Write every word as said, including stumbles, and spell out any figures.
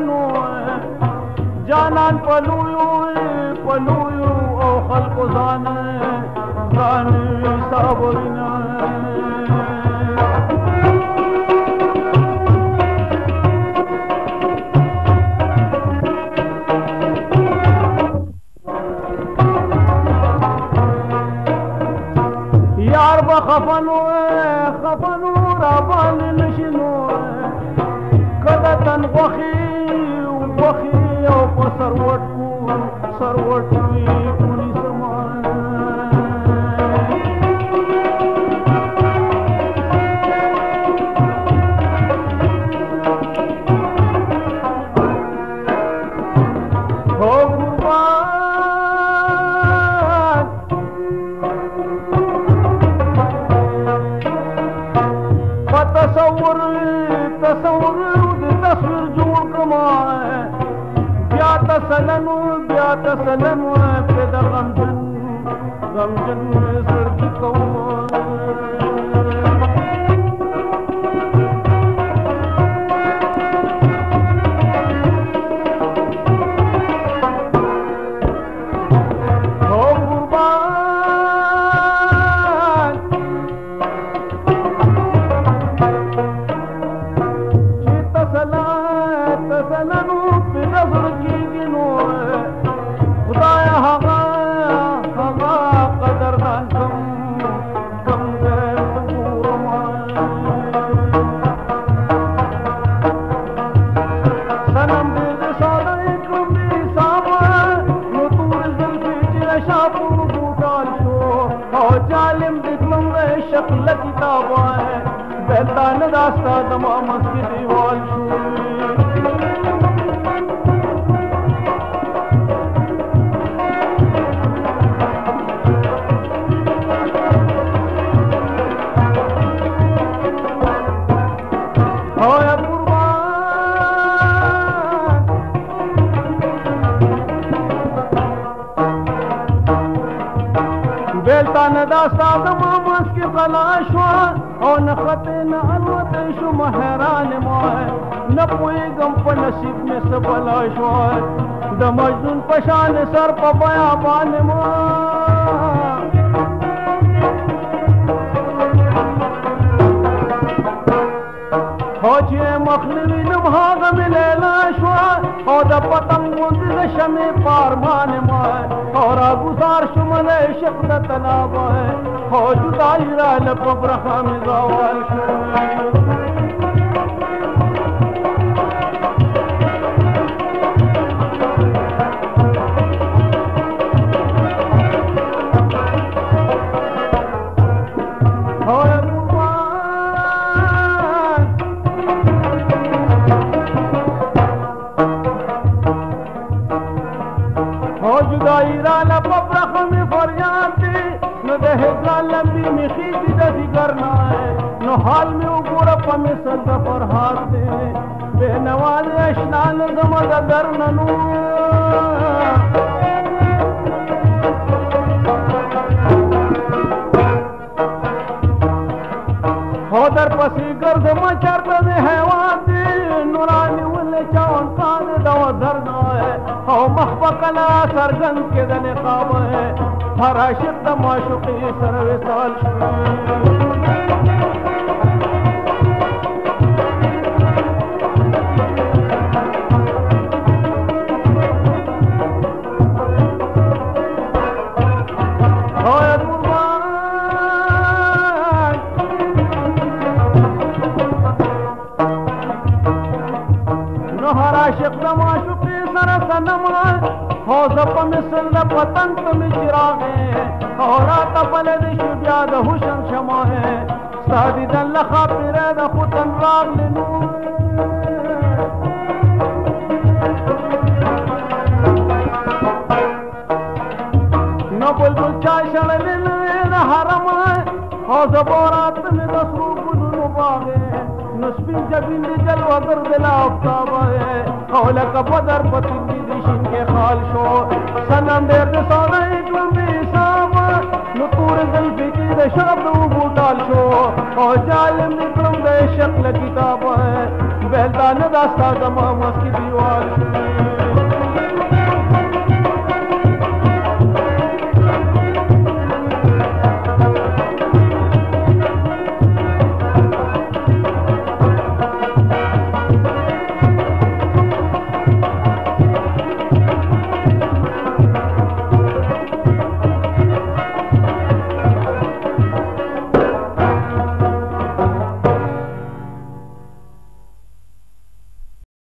نو جانان پلویو پلویو او خلق ځان ځان صابرینا یار بخفنو خفنو را باندې نشینو کله تن غوخي غوخي او په سروټ کو سروټ وی پوری سمان تصور تصور د تصویر جوړ کما بیا تسلنو بیا تسلنو په د غمجن غمجن سړی کوم شکل کتاب ہے بہتان داستا تمام کی دیوال बेलतान दास्ता तमाम की तलाशवा और न खते न अलवत शु महरान मोए न कोई गम प नसीब में सब लाशवा द मजनून पशान सर प बयाबान मो खोजे मखलवी नभाग मिले लाशवा और द पतंग मुंद शमे पारमान मोए और गुजार शुमल शब्द तनाब है हो जुदाई राल पब्रखा में ज़वाल हो जुदाई राल पब्रखा में फरियाद न दहेगा लंबी मिखी दसी करना है न हाल में उगोर पमे सद पर हाथ दे बेनवाज अशनान गमद दर ननू होदर पसी गर्द मचर दे हैवान दे नूरानी वले चावन कान दवा धरना है हो मखबकला सरगन के दने ख्वाब है हर आशिक द माशुकी सर विसाल आशिक द माशुकी सर सनमा हो जप मिसल द पतंग में चिराग है और आता पले दिशु ब्याद हुशन शमा है सादी दन लखा पिरे द खुतन राग लेनू न बुलबुल चाय शले न हरम हो जबरात में दसरू गुदनु बागे नस्बी जबीन जलवा कर दिला अफ्ताब है हौला का बदर पतिंदी दिशिन के खाल शो सनम देर दे सोना एक लंबी साब नुतूर ज़ल्फी की दे शब्द वो बूटाल शो और जालिम निकलम दे शक्ल किताब है بلدان داستا زمان مسکی دیوال